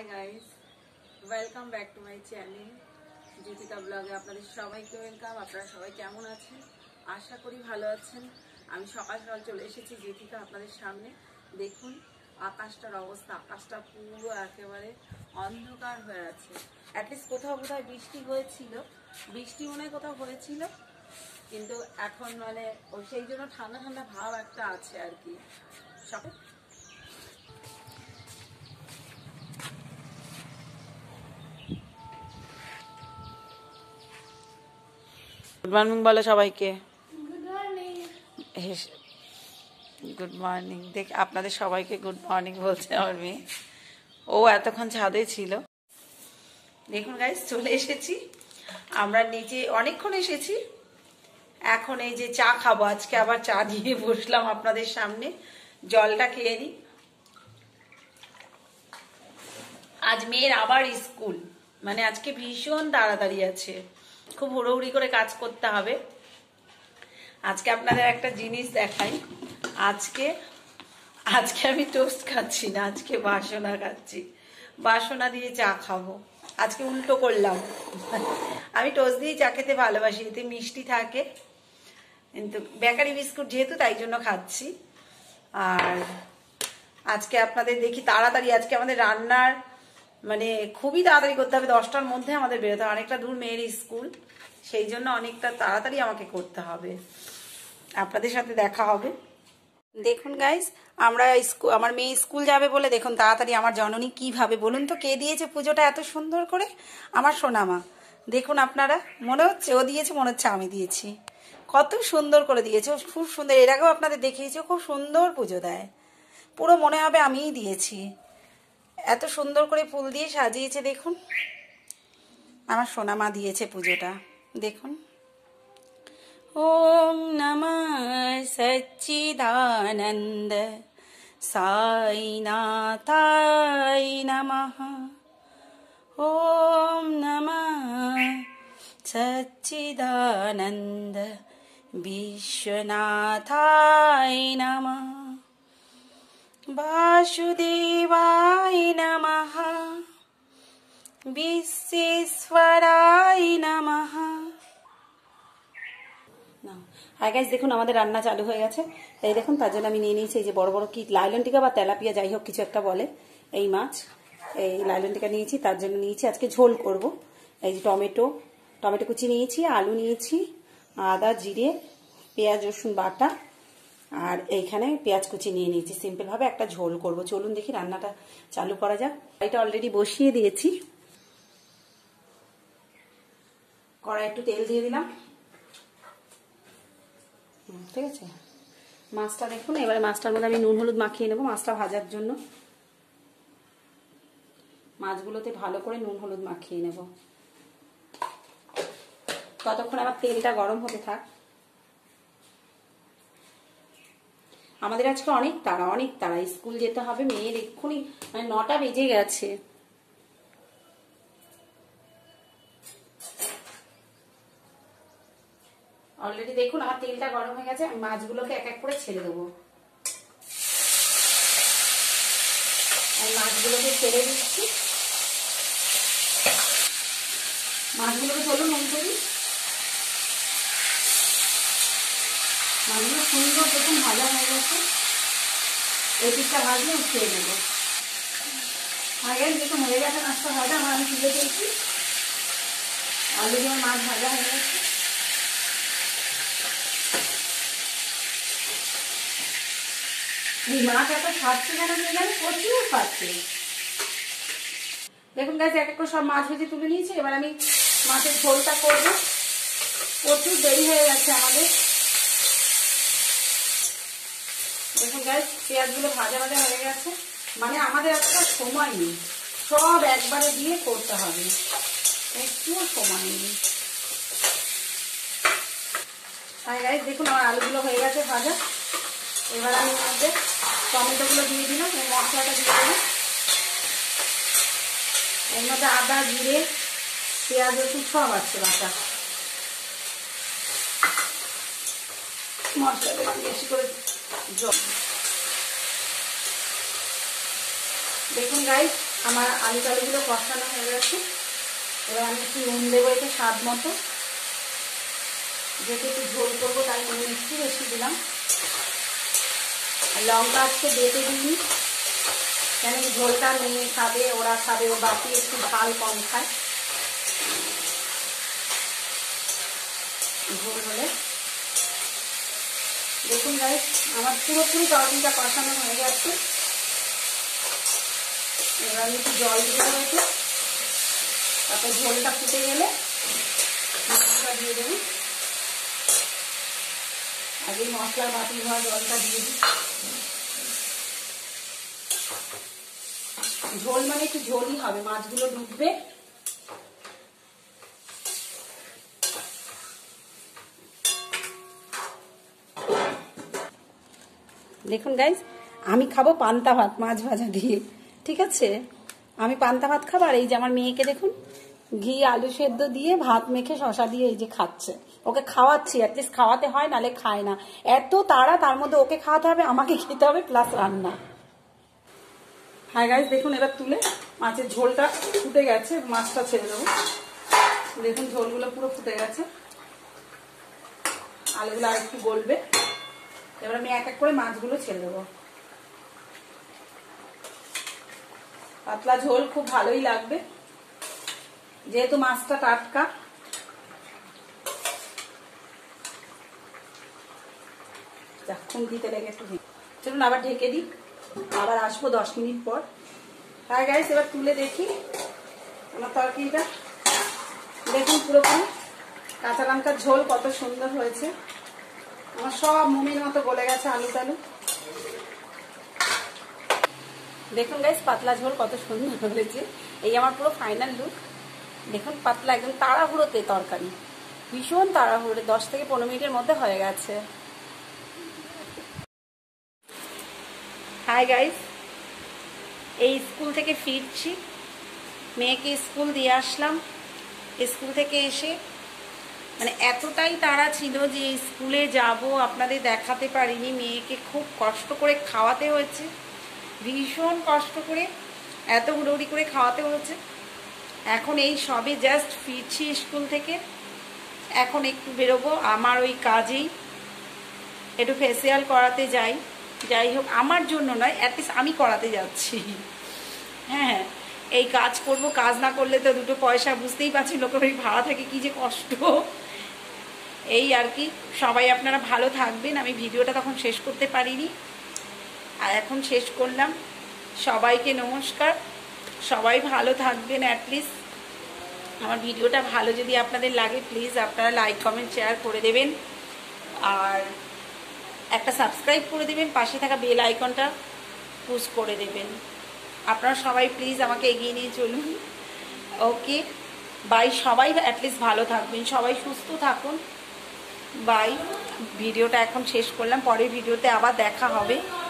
High guys, welcome back to my channel Jyotika ব্লগে। আপনাদের সবাইকে ওয়েলকাম। আপনারা সবাই কেমন আছেন? আশা করি ভালো আছেন। আমি সকাল সকাল চলে এসেছি জ্যোতিকা আপনাদের সামনে। দেখুন আকাশটার অবস্থা, আকাশটা পুরো একেবারে অন্ধকার হয়ে আছে। অ্যাটলিস্ট কোথাও কোথাও বৃষ্টি হয়েছিল, বৃষ্টি মনে হয় কোথাও হয়েছিল, কিন্তু এখন মানে ওই সেই জন্য ঠান্ডা ঠান্ডা ভাব একটা আছে আর কি। সকাল গুড মর্নিং বলো সবাইকে। Good morning. দেখ আপনাদের সবাইকে গুড মর্নিং বলছে আমার মেয়ে। ও এতক্ষণ ছাদে ছিল। দেখুন গাইস, চলে এসেছি আমরা নিচে, অনেকক্ষণ এসেছি। এখন এই যে চা খাবো, আজকে আবার চা দিয়ে বসলাম আপনাদের সামনে। জলটা খেয়ে নিই। আজ মেয়ের আবার স্কুল, মানে আজকে ভীষণ তাড়াতাড়ি আছে, খুব হুড়োহুড়ি করে কাজ করতে হবে। আজকে আপনাদের একটা জিনিস দেখাই। আজকে আমি টোস্ট খাচ্ছি না, আজকে বাসনা খাচ্ছি। বাসনা দিয়ে চা খাবো। আজকে উল্টো করলাম। আমি টোস্ট দিয়ে চা খেতে ভালোবাসি, এতে মিষ্টি থাকে, কিন্তু বেকারি বিস্কুট যেহেতু তাই জন্য খাচ্ছি। আর আজকে আপনাদের দেখি তাড়াতাড়ি, আজকে আমাদের রান্নার মানে খুবই তাড়াতাড়ি করতে হবে। 10টার মধ্যে আমাদের বেরোতে হবে, অনেকটা দূর মেয়ের স্কুল, সেই জন্য অনেকটা তাড়াতাড়ি আমাকে করতে হবে। আপনাদের সাথে দেখা হবে। দেখুন গাইস, আমার মেয়ে স্কুল যাবে বলে দেখুন তাড়াতাড়ি আমার জননী কিভাবে, বলুন তো কে দিয়েছে পুজোটা এত সুন্দর করে? আমার সোনামা। দেখুন আপনারা, মনে হচ্ছে ও দিয়েছে, মনে হচ্ছে আমি দিয়েছি। কত সুন্দর করে দিয়েছে, খুব সুন্দর। এর আগেও আপনাদের দেখিয়েছি, খুব সুন্দর পুজো দেয়, পুরো মনে হবে আমিই দিয়েছি। এত সুন্দর করে ফুল দিয়ে সাজিয়েছে। দেখুন আমার সোনামা দিয়েছে পুজোটা, দেখুন। ওম নমঃ সচ্চিদানন্দ সাইনাথায় নমঃ। ওম নমঃ সচ্চিদানন্দ বিশ্বনাথায় নমঃ। বাসুদেবায় নমঃ বিশ্বেশ্বরায় নমঃ। হাই গাইস, দেখুন আমাদের রান্না চালু হয়ে গেছে। এই দেখুন, তার জন্য আমি নিয়ে নিয়েছি এই যে বড় বড় কি লাইলন টিকা বা তেলাপিয়া, যাই হোক কিছু একটা বলে, এই মাছ। এই লাইলন টিকা নিয়েছি, তার জন্য নিয়েছি আজকে ঝোল করব। এই যে টমেটো কুচি নিয়েছি, আলু নিয়েছি, আদা জিরে পেঁয়াজ রসুন বাটা, আর এইখানে পেঁয়াজ কুচি নিয়ে নিয়েছি। সিম্পল ভাবে একটা ঝোল করব। চলুন দেখি রান্নাটা চালু করা যাক। এটা অলরেডি বসিয়ে দিয়েছি। কড়াই একটু তেল দিয়ে দিলাম, ঠিক আছে। মাছটা দেখুন, এবারে মাছটার মধ্যে আমি নুন হলুদ মাখিয়ে নেবো মাছটা ভাজার জন্য। মাছগুলোতে ভালো করে নুন হলুদ মাখিয়ে নেব। ততক্ষণ আবার তেলটা গরম হতে থাক। আমাদের আজকে অনেক তাড়া, স্কুল যেতে হবে মেয়ের, এক্ষুনি মানে 9টা বেজে গেছে। অলরেডি দেখুন আমার তেলটা গরম হয়ে গেছে। আমি মাছগুলোকে এক এক করে ছেড়ে দেবো। আমি মাছগুলোকে ছেড়ে দিচ্ছি। মাছগুলোকে চলুন নুন করি। মাছগুলো সুন্দর দেখুন ভাজা হয়ে গেছে। এই পিঠটা ভাজলে উঠিয়ে নেব। আগে দেখুন হয়ে গেছে মাছটা ভাজা, আমি তুলে দিয়েছি। অলরেডি আমার মাছ ভাজা হয়ে গেছে। এই মাছ এত খাচ্ছে কেন কে জানে, প্রচুর খাচ্ছে। দেখুন গাছ, এক এক করে সব মাছ ভেজে তুলে নিয়েছি। এবার আমি মাছের ঝোলটা করবো। প্রচুর দেরি হয়ে গেছে আমাদের। দেখুন গাছ, পেঁয়াজগুলো ভাজা হয়ে গেছে, মানে আমাদের একটা সময় নেই, সব একবারে দিয়ে করতে হবে, একটু সময় নেই। আর গাছ দেখুন আমার আলুগুলো হয়ে গেছে ভাজা। এবার আমি এর মধ্যে টমেটোগুলো দিয়ে দিলাম, এই মশলাটা দিয়ে দিলাম। এর মধ্যে আদা জিরে পেঁয়াজ রসুন সব আছে বাটা। মশলাটা বেশি করে জল। দেখুন গাইস, আমার আলু টালুগুলো কষানো হয়ে গেছে। এবার আমি একটু নুন দেবো, এতে স্বাদ মতো, যেহেতু একটু ঝোল করবো তাই নুন একটু বেশি দিলাম। আর লঙ্কা আজকে বেটে দিইনি, কেন এই ঝোলটা মেয়ে খাবে, ওরা খাবে, ও বাকি একটু ঝাল কম খায়। ঝোল হলে দেখুন গাইস আমার পুরোপুরি তরকারিটা কষানো হয়ে গেছে। এবার আমি একটু জল দিয়ে দেবো, তারপর ঝোলটা ফুটে গেলে মশলা দিয়ে দেবো। আগে মশলার বাটি হওয়া জলটা দিয়ে দিই। ঝোল মানে একটু ঝোলই হবে, মাছগুলো ডুববে। দেখুন গাইস আমি খাবো পান্তা ভাত মাছ ভাজা দিয়ে, ঠিক আছে? আমি পান্তা ভাত খাবো। আর এই যে আমার মেয়েকে দেখুন ঘি আলু সেদ্ধ দিয়ে ভাত মেখে শশা দিয়ে এই যে খাচ্ছে। ওকে খাওয়াচ্ছি, অ্যাটলিস্ট খাওয়াতে হয়, নালে খায় না। এত তাড়া, তার মধ্যে ওকে খাওয়াতে হবে, আমাকে খেতে হবে, প্লাস রান্না। হ্যাঁ গাইস দেখুন এবার তুলে মাছের ঝোলটা ফুটে গেছে, মাছটা ছেড়ে দেবো। দেখুন ঝোলগুলো পুরো ফুটে গেছে, আলুগুলো আর একটু গলবে। এবার আমি এক এক করে মাছগুলো ছেড়ে দেবো। পাতলা ঝোল খুব ভালোই লাগবে, যেহেতু মাছটা টাটকা। খুন্তিতে লেগে একটু চলুন আবার ঢেকে দিই, আবার আসবো 10 মিনিট পর। হ্যাঁ গাইস এবার তুলে দেখি আমার তরকারিটা। দেখুন পুরোপুরি কাঁচা লঙ্কার ঝোল কত সুন্দর হয়েছে, আমার সব মুমির মতো গলে গেছে আলু টালু। দেখুন গাইস পাতলা ঝোল কত সুন্দর হয়েছে। এই আমার পুরো ফাইনাল লুক। দেখুন পাতলা, একদম তাড়াহুড়োতে তরকারি, ভীষণ তাড়াহুড়োতে, 10 থেকে 15 মিনিটের মধ্যে হয়ে গেছে। হাই গাইস, এই স্কুল থেকে ফিরছি, মেয়েকে স্কুল দিয়ে আসলাম। স্কুল থেকে এসে মানে এতটাই তাড়া ছিল যে স্কুলে যাব, আপনাদের দেখাতে পারিনি। মেয়েকে খুব কষ্ট করে খাওয়াতে হয়েছে, ভীষণ কষ্ট করে, এত হুড়োহুড়ি করে খাওয়াতে হয়েছে। এখন এই সবে জাস্ট ফিরছি স্কুল থেকে, এখন একটু বেরোবো আমার ওই কাজেই, একটু ফেসিয়াল করাতে যাই। যাই হোক, আমার জন্য নয়, অ্যাটলিস্ট আমি করাতে যাচ্ছি। হ্যাঁ, এই কাজ করব, কাজ না করলে তো দুটো পয়সা, বুঝতেই পারছি লোকের ওই ভাড়া থেকে কি যে কষ্ট। এই আর কি, সবাই আপনারা ভালো থাকবেন। আমি ভিডিওটা তখন শেষ করতে পারিনি, আর এখন শেষ করলাম। সবাইকে নমস্কার, সবাই ভালো থাকবেন। অ্যাটলিস্ট আমার ভিডিওটা ভালো যদি আপনাদের লাগে, প্লিজ আপনারা লাইক কমেন্ট শেয়ার করে দেবেন, আর একটা সাবস্ক্রাইব করে দেবেন, পাশে থাকা বেল আইকনটা পুশ করে দেবেন। আপনারা সবাই প্লিজ আমাকে এগিয়ে নিয়ে চলুন। ওকে বাই, সবাই অ্যাটলিস্ট ভালো থাকবেন, সবাই সুস্থ থাকুন। বাই, ভিডিওটা এখন শেষ করলাম, পরের ভিডিওতে আবার দেখা হবে।